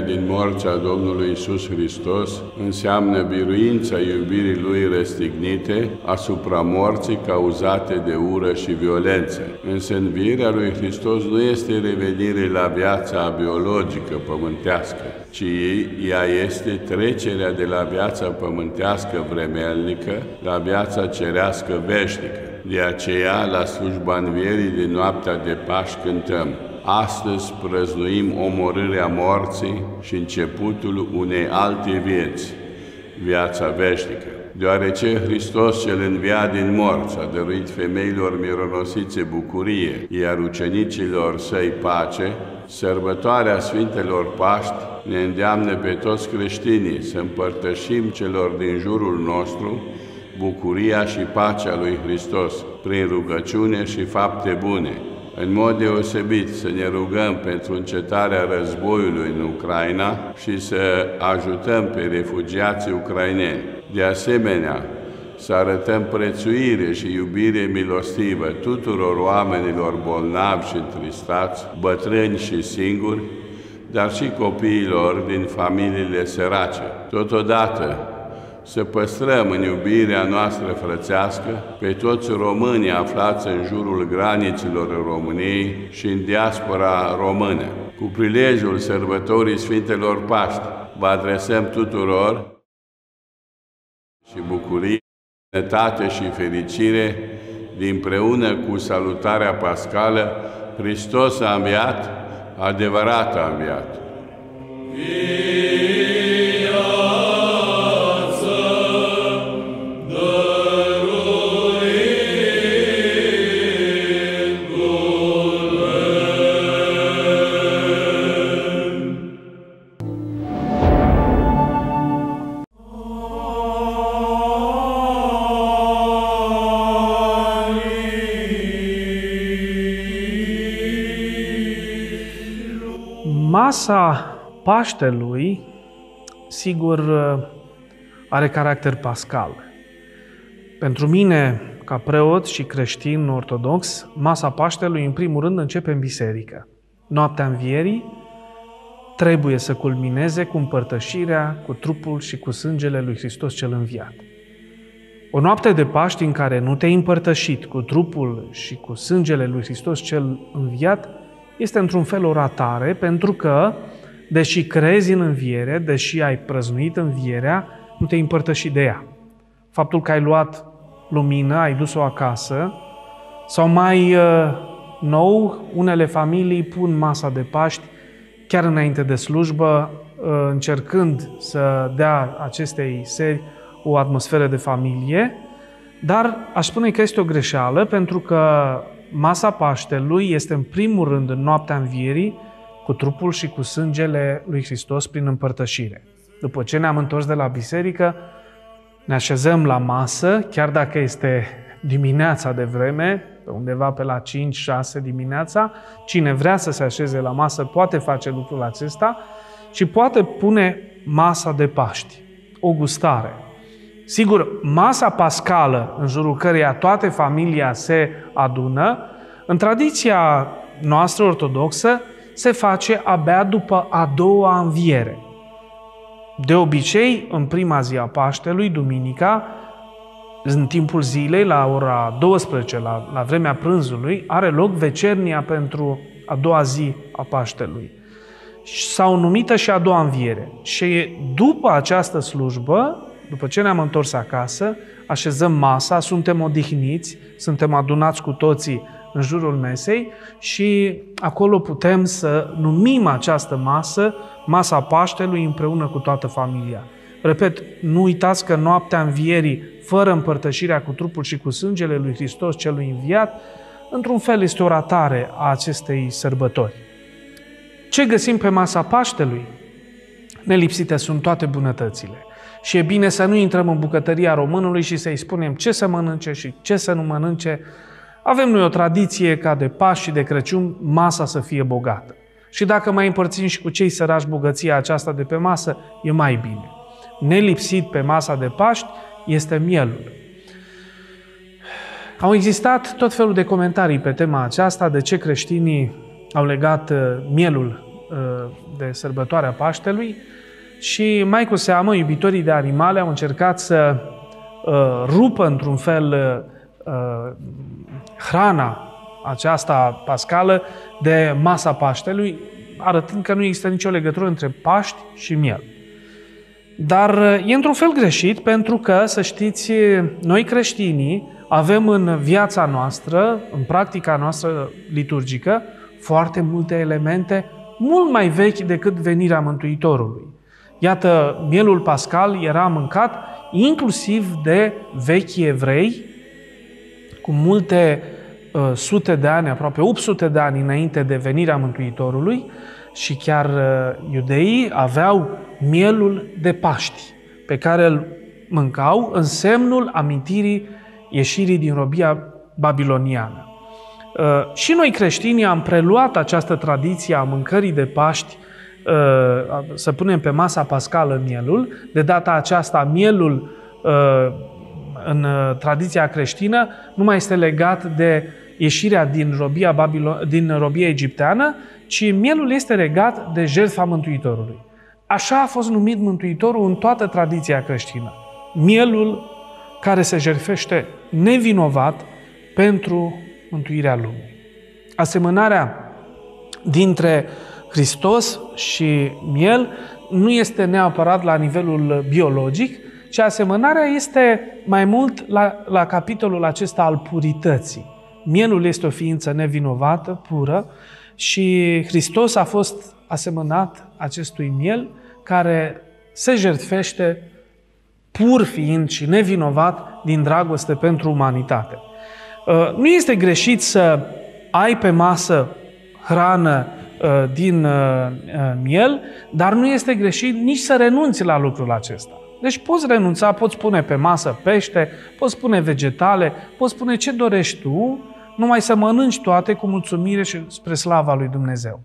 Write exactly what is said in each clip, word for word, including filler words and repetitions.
din morți a Domnului Iisus Hristos înseamnă biruința iubirii Lui răstignite asupra morții cauzate de ură și violență. Însă învierea lui Hristos nu este revenire la viața biologică pământească, ci ea este trecerea de la viața pământească vremelnică la viața cerească veșnică. De aceea, la slujba învierii din noaptea de Paști cântăm: astăzi prăznuim omorârea morții și începutul unei alte vieți, viața veșnică. Deoarece Hristos cel înviat din morți a dăruit femeilor mironosițe bucurie, iar ucenicilor săi pace, sărbătoarea Sfintelor Paști ne îndeamnă pe toți creștinii să împărtășim celor din jurul nostru bucuria și pacea lui Hristos prin rugăciune și fapte bune. În mod deosebit să ne rugăm pentru încetarea războiului în Ucraina și să ajutăm pe refugiații ucraineni. De asemenea, să arătăm prețuire și iubire milostivă tuturor oamenilor bolnavi și întristați, bătrâni și singuri, dar și copiilor din familiile sărace. Totodată, să păstrăm în iubirea noastră frățească pe toți românii aflați în jurul graniților României și în diaspora română. Cu prilejul sărbătorii Sfintelor Paști, vă adresăm tuturor și bucurie, sănătate și fericire, dinpreună cu salutarea pascală: Hristos a înviat, adevărat a înviat! Masa Paștelui, sigur, are caracter pascal. Pentru mine, ca preot și creștin ortodox, masa Paștelui, în primul rând, începe în biserică. Noaptea Învierii trebuie să culmineze cu împărtășirea cu trupul și cu sângele lui Hristos cel înviat. O noapte de Paști în care nu te-ai împărtășit cu trupul și cu sângele lui Hristos cel înviat este într-un fel o ratare, pentru că, deși crezi în înviere, deși ai prăznuit învierea, nu te-ai împărtășit de ea. Faptul că ai luat lumină, ai dus-o acasă, sau mai uh, nou, unele familii pun masa de Paști chiar înainte de slujbă, uh, încercând să dea acestei seri o atmosferă de familie, dar aș spune că este o greșeală, pentru că masa Paștelui este în primul rând în noaptea Învierii cu trupul și cu sângele lui Hristos prin împărtășire. După ce ne-am întors de la biserică, ne așezăm la masă, chiar dacă este dimineața de vreme, pe undeva pe la cinci șase dimineața, cine vrea să se așeze la masă poate face lucrul acesta și poate pune masa de Paști, o gustare. Sigur, masa pascală, în jurul căreia toată familia se adună, în tradiția noastră ortodoxă, se face abia după a doua înviere. De obicei, în prima zi a Paștelui, duminica, în timpul zilei, la ora douăsprezece, la, la vremea prânzului, are loc vecernia pentru a doua zi a Paștelui. S-au numită și a doua înviere. Și după această slujbă, după ce ne-am întors acasă, așezăm masa, suntem odihniți, suntem adunați cu toții în jurul mesei și acolo putem să numim această masă, masa Paștelui, împreună cu toată familia. Repet, nu uitați că noaptea Învierii, fără împărtășirea cu trupul și cu sângele lui Hristos celui înviat, într-un fel este o ratare a acestei sărbători. Ce găsim pe masa Paștelui? Nelipsite sunt toate bunătățile. Și e bine să nu intrăm în bucătăria românului și să-i spunem ce să mănânce și ce să nu mănânce. Avem noi o tradiție ca de Paști și de Crăciun masa să fie bogată. Și dacă mai împărțim și cu cei săraci bogăția aceasta de pe masă, e mai bine. Nelipsit pe masa de Paști este mielul. Au existat tot felul de comentarii pe tema aceasta, de ce creștinii au legat mielul de sărbătoarea Paștelui și mai cu seamă iubitorii de animale au încercat să rupă într-un fel hrana aceasta pascală de masa Paștelui, arătând că nu există nicio legătură între Paști și miel. Dar e într-un fel greșit, pentru că, să știți, noi creștinii avem în viața noastră, în practica noastră liturgică, foarte multe elemente mult mai vechi decât venirea Mântuitorului. Iată, mielul pascal era mâncat inclusiv de vechi evrei, cu multe uh, sute de ani, aproape opt sute de ani înainte de venirea Mântuitorului, și chiar uh, iudeii aveau mielul de Paști, pe care îl mâncau în semnul amintirii ieșirii din robia babiloniană. Uh, și noi creștinii am preluat această tradiție a mâncării de Paști, uh, să punem pe masa pascală mielul. De data aceasta, mielul uh, în tradiția creștină nu mai este legat de ieșirea din robia, Babilo- din robia egipteană, ci mielul este legat de jertfa Mântuitorului. Așa a fost numit Mântuitorul în toată tradiția creștină. Mielul care se jertfește nevinovat pentru mântuirea lumii. Asemănarea dintre Hristos și miel nu este neapărat la nivelul biologic, ci asemănarea este mai mult la, la capitolul acesta al purității. Mielul este o ființă nevinovată, pură, și Hristos a fost asemănat acestui miel care se jertfește pur fiind și nevinovat din dragoste pentru umanitate. Nu este greșit să ai pe masă hrană din miel, dar nu este greșit nici să renunți la lucrul acesta. Deci poți renunța, poți pune pe masă pește, poți pune vegetale, poți pune ce dorești tu, numai să mănânci toate cu mulțumire și spre slava lui Dumnezeu.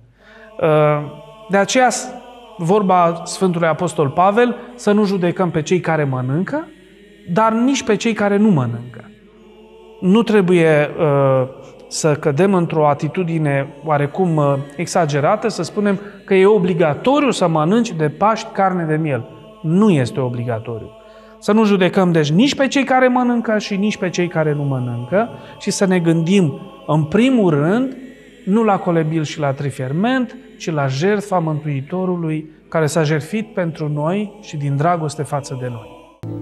De aceea, vorba Sfântului Apostol Pavel, să nu judecăm pe cei care mănâncă, dar nici pe cei care nu mănâncă. Nu trebuie uh, să cădem într-o atitudine oarecum uh, exagerată, să spunem că e obligatoriu să mănânci de Paști carne de miel. Nu este obligatoriu. Să nu judecăm deci nici pe cei care mănâncă și nici pe cei care nu mănâncă și să ne gândim în primul rând nu la colebil și la triferment, ci la jertfa Mântuitorului care s-a jertfit pentru noi și din dragoste față de noi.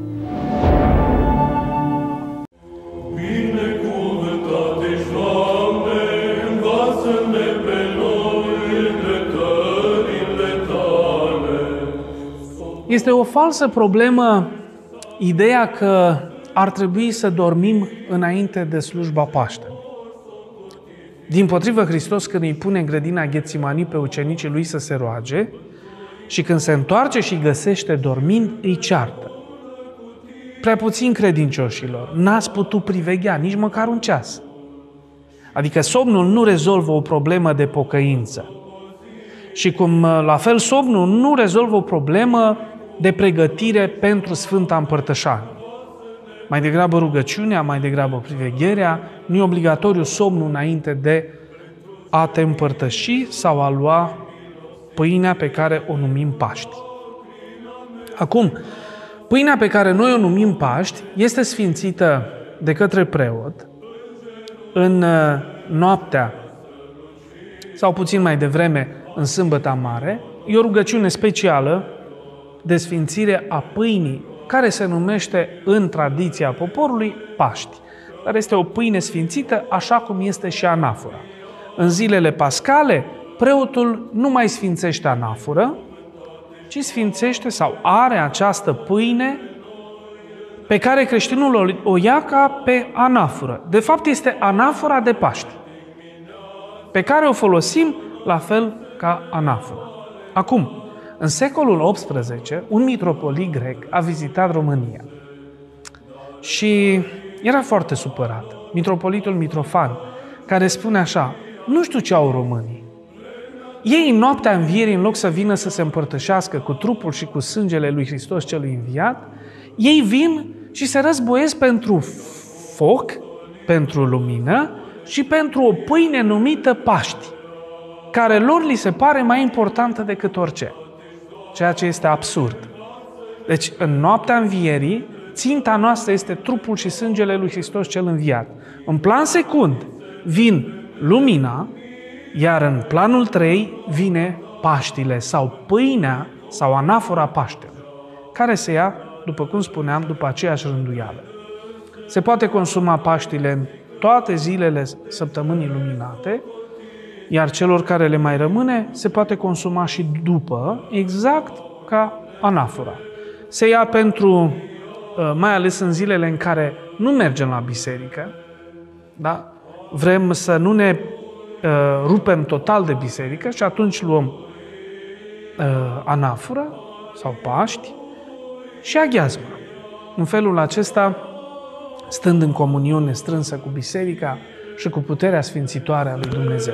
Binecuvântat ești, Doamne, învață-ne pe noi dreptările Tale. Este o falsă problemă ideea că ar trebui să dormim înainte de slujba Paștelui. Dimpotrivă, Hristos, când îi pune în grădina Ghețimani pe ucenicii lui să se roage și când se întoarce și îi găsește dormind, îi ceartă. Prea puțin credincioșilor, n-ați putut priveghea nici măcar un ceas. Adică somnul nu rezolvă o problemă de pocăință. Și cum la fel somnul nu rezolvă o problemă de pregătire pentru Sfânta Împărtășanie. Mai degrabă rugăciunea, mai degrabă privegherea, nu e obligatoriu somnul înainte de a te împărtăși sau a lua pâinea pe care o numim Paști. Acum, pâinea pe care noi o numim Paști este sfințită de către preot în noaptea sau puțin mai devreme în Sâmbăta Mare. E o rugăciune specială de sfințire a pâinii, care se numește în tradiția poporului Paști. Dar este o pâine sfințită, așa cum este și anafora. În zilele pascale, preotul nu mai sfințește anafora, ci sfințește sau are această pâine pe care creștinul o ia ca pe anaforă. De fapt, este anafora de Paști, pe care o folosim la fel ca anaforă. Acum, în secolul optsprezece, un mitropolit grec a vizitat România și era foarte supărat. Mitropolitul Mitrofan, care spune așa: nu știu ce au românii. Ei, în noaptea învierii, în loc să vină să se împărtășească cu trupul și cu sângele lui Hristos celui înviat, ei vin și se războiesc pentru foc, pentru lumină și pentru o pâine numită Paști. care lor li se pare mai importantă decât orice, ceea ce este absurd. Deci, în noaptea învierii, ținta noastră este trupul și sângele lui Hristos cel înviat. În plan secund vin lumina, iar în planul trei vine Paștile sau pâinea sau anafora Paștelui, care se ia, după cum spuneam, după aceeași rânduială. Se poate consuma Paștile în toate zilele săptămânii luminate, iar celor care le mai rămâne se poate consuma și după, exact ca anafora. Se ia pentru, mai ales în zilele în care nu mergem la biserică, da? Vrem să nu ne uh, rupem total de biserică și atunci luăm uh, anafora sau Paști și aghiazma. În felul acesta, stând în comuniune strânsă cu biserica și cu puterea sfințitoare a lui Dumnezeu.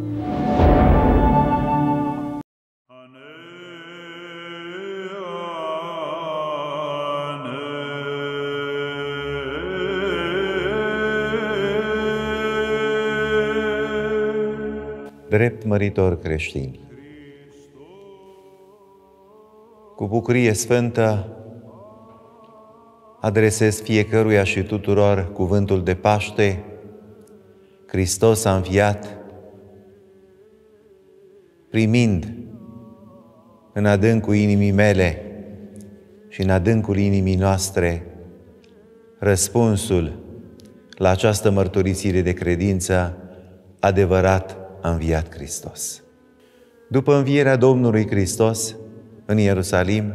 Drept măritori creștini, cu bucurie sfântă adresez fiecăruia și tuturor cuvântul de Paște: Hristos a înviat, primind în adâncul inimii mele și în adâncul inimii noastre răspunsul la această mărturisire de credință: adevărat a înviat Hristos. După învierea Domnului Hristos în Ierusalim,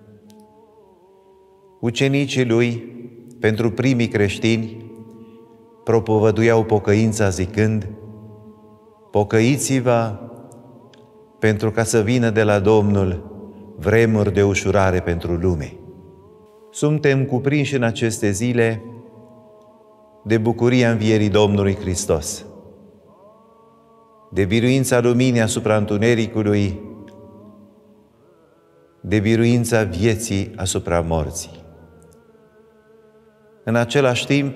ucenicii Lui, pentru primii creștini, propovăduiau pocăința zicând: pocăiți-vă, pentru ca să vină de la Domnul vremuri de ușurare pentru lume. Suntem cuprinși în aceste zile de bucuria învierii Domnului Hristos, de biruința luminii asupra întunericului, de biruința vieții asupra morții. În același timp,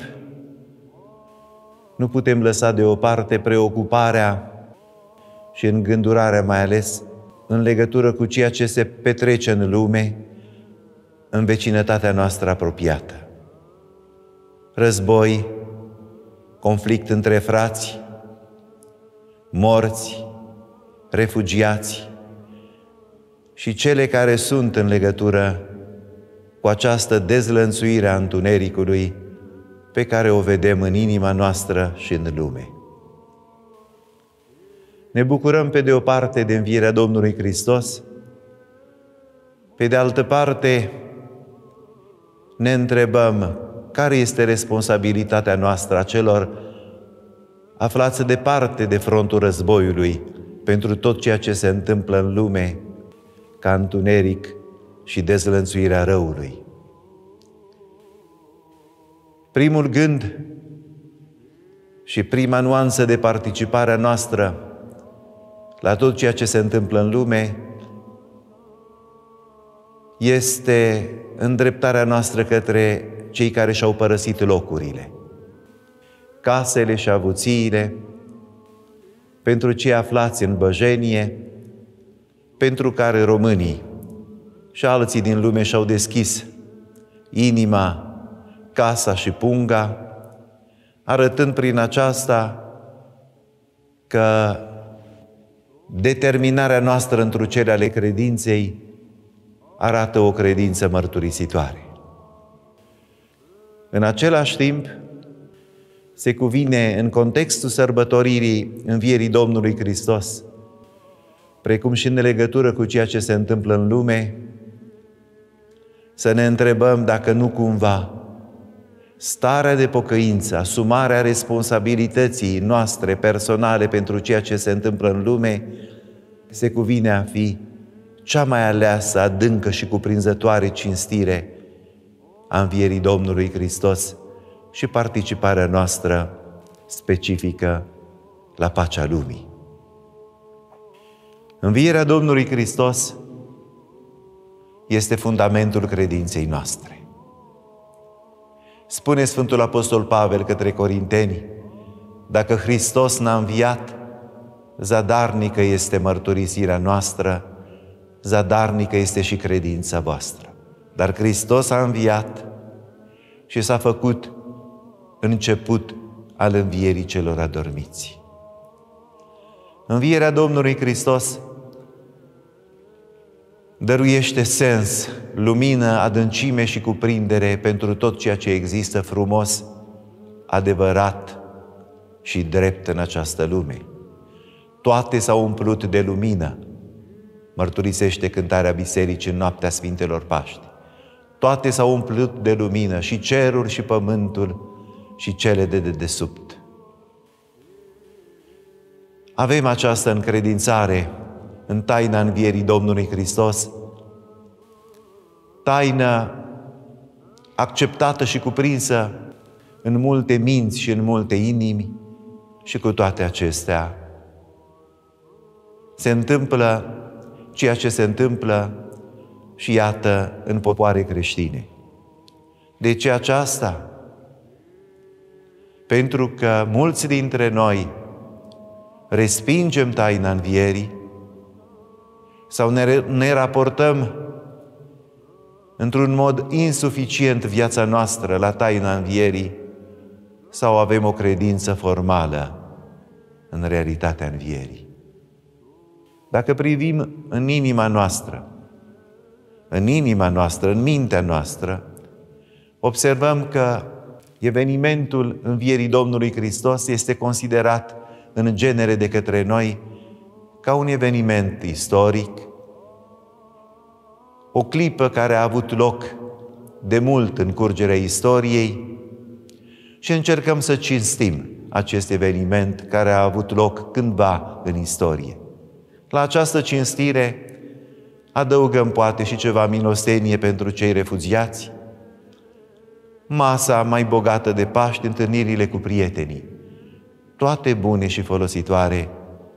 nu putem lăsa deoparte preocuparea și îngândurarea, mai ales în legătură cu ceea ce se petrece în lume, în vecinătatea noastră apropiată. Război, conflict între frați, morți, refugiați și cele care sunt în legătură cu această dezlănțuire a întunericului pe care o vedem în inima noastră și în lume. Ne bucurăm pe de o parte de învierea Domnului Hristos, pe de altă parte ne întrebăm care este responsabilitatea noastră a celor aflați departe de frontul războiului pentru tot ceea ce se întâmplă în lume ca întuneric și dezlănțuirea răului. Primul gând și prima nuanță de participare a noastră la tot ceea ce se întâmplă în lume este îndreptarea noastră către cei care și-au părăsit locurile, casele și avuțiile, pentru cei aflați în băjenie, pentru care românii și alții din lume și-au deschis inima, casa și punga, arătând prin aceasta că determinarea noastră întru cele ale credinței arată o credință mărturisitoare. În același timp, se cuvine în contextul sărbătoririi învierii Domnului Hristos, precum și în legătură cu ceea ce se întâmplă în lume, să ne întrebăm dacă nu cumva starea de pocăință, asumarea responsabilității noastre personale pentru ceea ce se întâmplă în lume, se cuvine a fi cea mai aleasă, adâncă și cuprinzătoare cinstire a învierii Domnului Hristos și participarea noastră specifică la pacea lumii. Învierea Domnului Hristos este fundamentul credinței noastre. Spune Sfântul Apostol Pavel către Corinteni: dacă Hristos n-a înviat, zadarnică este mărturisirea noastră, zadarnică este și credința voastră. Dar Hristos a înviat și s-a făcut început al învierii celor adormiți. Învierea Domnului Hristos dăruiește sens, lumină, adâncime și cuprindere pentru tot ceea ce există frumos, adevărat și drept în această lume. Toate s-au umplut de lumină, mărturisește cântarea Bisericii în noaptea Sfintelor Paști. Toate s-au umplut de lumină, și cerul și pământul și cele de dedesubt. Avem această încredințare în taina învierii Domnului Hristos, taină acceptată și cuprinsă în multe minți și în multe inimi, și cu toate acestea se întâmplă ceea ce se întâmplă și iată în popoare creștine. De ce aceasta? Pentru că mulți dintre noi respingem taina învierii sau ne, ne raportăm într-un mod insuficient viața noastră la taina învierii sau avem o credință formală în realitatea învierii. Dacă privim în inima noastră, în inima noastră, în mintea noastră, observăm că evenimentul învierii Domnului Hristos este considerat în genere de către noi ca un eveniment istoric, o clipă care a avut loc de mult în curgerea istoriei și încercăm să cinstim acest eveniment care a avut loc cândva în istorie. La această cinstire adăugăm poate și ceva milostenie pentru cei refugiați, masa mai bogată de Paști, întâlnirile cu prietenii, toate bune și folositoare,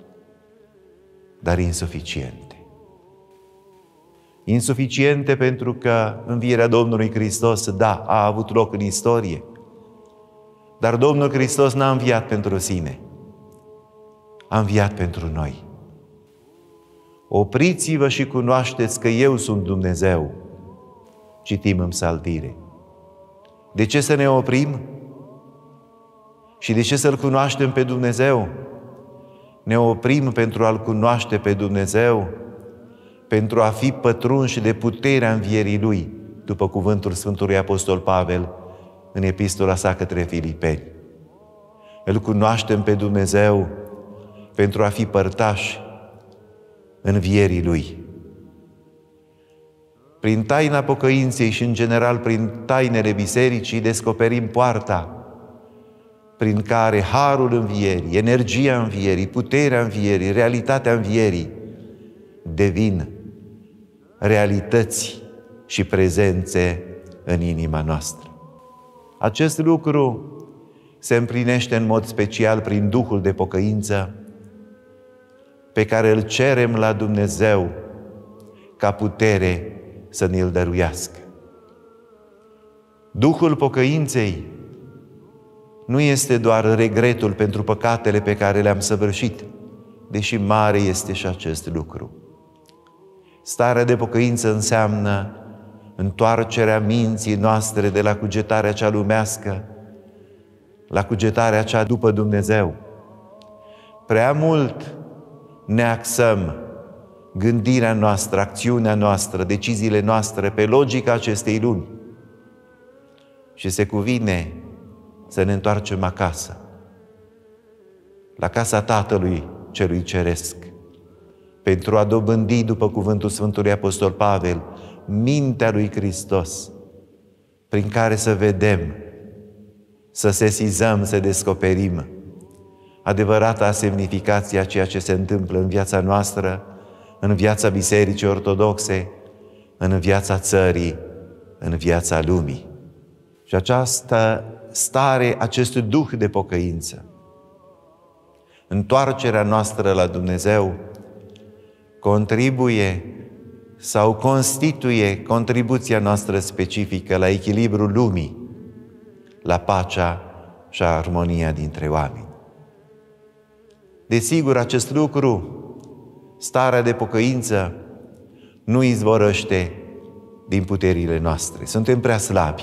dar insuficiente. Insuficiente pentru că învierea Domnului Hristos, da, a avut loc în istorie, dar Domnul Hristos n-a înviat pentru sine, a înviat pentru noi. Opriți-vă și cunoașteți că eu sunt Dumnezeu, citim în Psaltire. De ce să ne oprim? Și de ce să-L cunoaștem pe Dumnezeu? Ne oprim pentru a-L cunoaște pe Dumnezeu, pentru a fi pătrunși de puterea învierii Lui, după cuvântul Sfântului Apostol Pavel în epistola sa către Filipeni. Îl cunoaștem pe Dumnezeu pentru a fi părtași învierii Lui. Prin taina pocăinței și, în general, prin tainele bisericii, descoperim poarta prin care harul învierii, energia învierii, puterea învierii, realitatea învierii devin realități și prezențe în inima noastră. Acest lucru se împlinește în mod special prin Duhul de pocăință pe care îl cerem la Dumnezeu ca putere să ne-l dăruiască. Duhul pocăinței nu este doar regretul pentru păcatele pe care le-am săvârșit, deși mare este și acest lucru. Starea de pocăință înseamnă întoarcerea minții noastre de la cugetarea cea lumească la cugetarea cea după Dumnezeu. Prea mult ne axăm gândirea noastră, acțiunea noastră, deciziile noastre pe logica acestei lumi și se cuvine să ne întoarcem acasă, la casa Tatălui Celui Ceresc, pentru a dobândi, după cuvântul Sfântului Apostol Pavel, mintea lui Hristos, prin care să vedem, să sesizăm, să descoperim adevărata semnificație a ceea ce se întâmplă în viața noastră, în viața Bisericii Ortodoxe, în viața țării, în viața lumii. Și această stare, acest duh de pocăință, întoarcerea noastră la Dumnezeu, contribuie sau constituie contribuția noastră specifică la echilibrul lumii, la pacea și armonia dintre oameni. Desigur, acest lucru, starea de pocăință, nu izvorăște din puterile noastre. Suntem prea slabi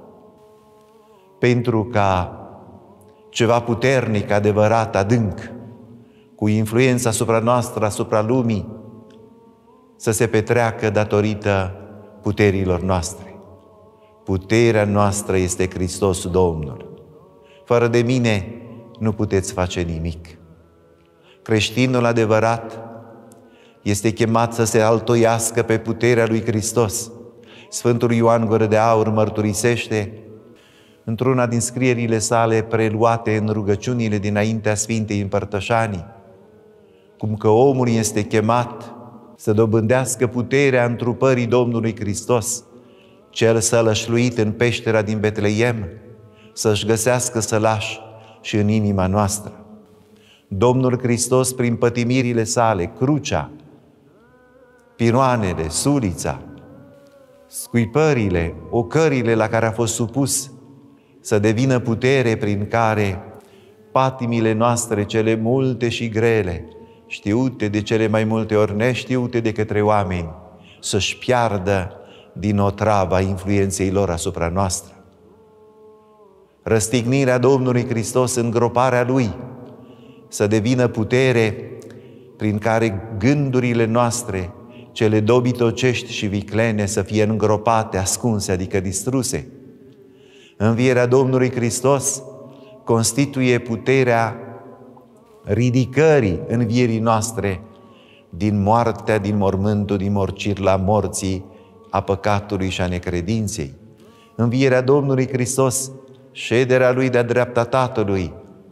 pentru ca ceva puternic, adevărat, adânc, cu influența asupra noastră, asupra lumii, să se petreacă datorită puterilor noastre. Puterea noastră este Hristos Domnul. Fără de mine nu puteți face nimic. Creștinul adevărat este chemat să se altoiască pe puterea lui Hristos. Sfântul Ioan Gură de Aur mărturisește într-una din scrierile sale preluate în rugăciunile dinaintea Sfintei Împărtășanii, cum că omul este chemat să dobândească puterea întrupării Domnului Hristos, cel sălășluit în peștera din Betleem, să-și găsească sălaș și în inima noastră. Domnul Hristos, prin pătimirile sale, crucea, piroanele, sulița, scuipările, ocările la care a fost supus, să devină putere prin care patimile noastre cele multe și grele, știute de cele mai multe ori neștiute de către oameni, să-și piardă din otrava influenței lor asupra noastră. Răstignirea Domnului Hristos, îngroparea Lui, să devină putere prin care gândurile noastre, cele dobitocești și viclene, să fie îngropate, ascunse, adică distruse. Învierea Domnului Hristos constituie puterea ridicării învierii noastre din moartea, din mormântul, din morcirla morții, a păcatului și a necredinței. Învierea Domnului Hristos, șederea Lui de-a dreapta Tatălui,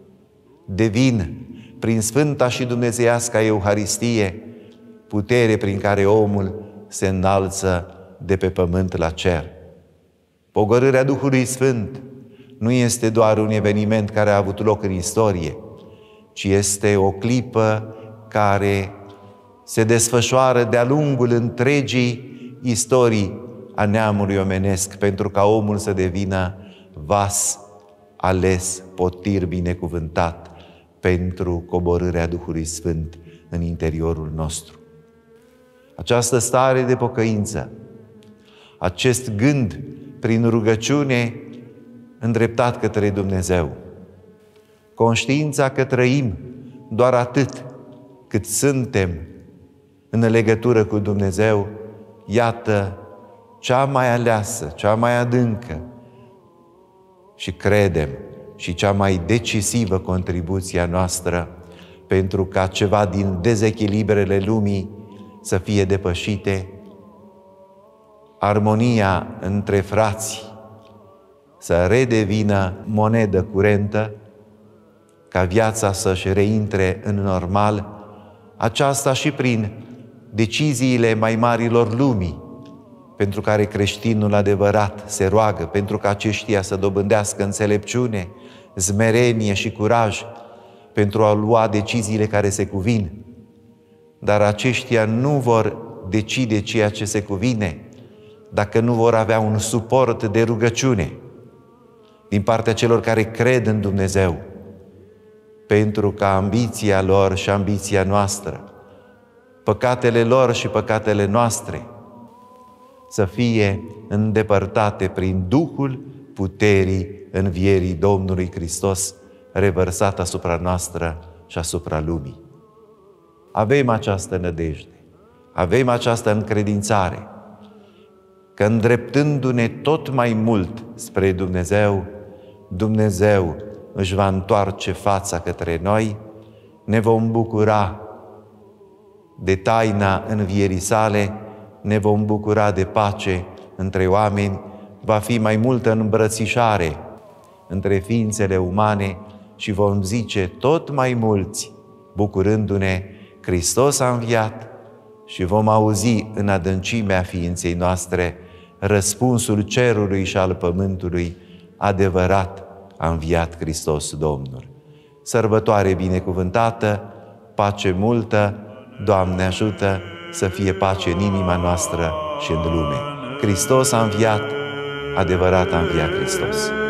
devin, prin sfânta și dumnezeiasca Euharistie, putere prin care omul se înalță de pe pământ la cer. Pogorârea Duhului Sfânt nu este doar un eveniment care a avut loc în istorie, ci este o clipă care se desfășoară de-a lungul întregii istorii a neamului omenesc, pentru ca omul să devină vas ales, potir binecuvântat pentru coborârea Duhului Sfânt în interiorul nostru. Această stare de pocăință, acest gând prin rugăciune îndreptat către Dumnezeu, conștiința că trăim doar atât cât suntem în legătură cu Dumnezeu, iată cea mai aleasă, cea mai adâncă și credem și cea mai decisivă contribuție a noastră pentru ca ceva din dezechilibrele lumii să fie depășite, armonia între frați să redevină monedă curentă, ca viața să-și reintre în normal, aceasta și prin deciziile mai marilor lumii, pentru care creștinul adevărat se roagă, pentru ca aceștia să dobândească înțelepciune, smerenie și curaj, pentru a lua deciziile care se cuvin. Dar aceștia nu vor decide ceea ce se cuvine dacă nu vor avea un suport de rugăciune din partea celor care cred în Dumnezeu, pentru ca ambiția lor și ambiția noastră, păcatele lor și păcatele noastre să fie îndepărtate prin Duhul puterii învierii Domnului Hristos revărsat asupra noastră și asupra lumii. Avem această nădejde, avem această încredințare că îndreptându-ne tot mai mult spre Dumnezeu, Dumnezeu își va întoarce fața către noi, ne vom bucura de taina învierii sale, ne vom bucura de pace între oameni, va fi mai multă îmbrățișare între ființele umane și vom zice tot mai mulți, bucurându-ne, Hristos a înviat, și vom auzi în adâncimea ființei noastre răspunsul cerului și al pământului: adevărat a înviat Hristos Domnul. Sărbătoare binecuvântată, pace multă, Doamne ajută să fie pace în inima noastră și în lume. Hristos a înviat, adevărat a înviat Hristos.